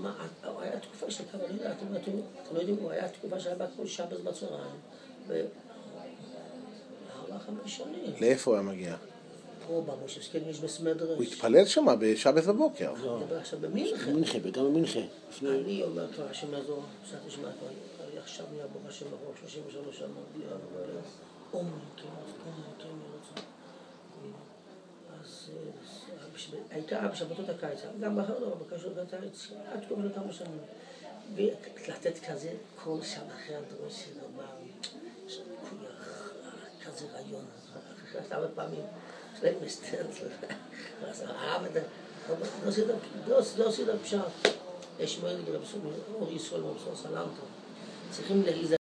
היה תקופה של כמה, אני יודע, אתם לא יודעים, הוא היה תקופה שהיה בת כל שבס בצהריים, ו4-5 שנים. לאיפה הוא היה מגיע? פה במושבסקי, יש בסמדרש. הוא התפלל שם בשבת בבוקר. אני מדבר עכשיו במינכן. במינכן, וגם במינכן. אני אומר כבר, השם יעזור, קצת נשמע כבר, עכשיו נהיה ברוך השם ברוך, 33 שנה, בלי עומר, כן, ירצה. אז הייתה בשבתות הקיץ, גם בחרדור, בקשות הקיץ, עד תקופה של כמה שנים. ולתת כזה כל שם אחרי הדרוש של דבר, כזה רעיון, אחרי הרבה פעמים, שלהם מסתרת, אז אהב את זה, לא עשית פשט. יש מועד, אור ישראל, סלמתו, צריכים להיזהר.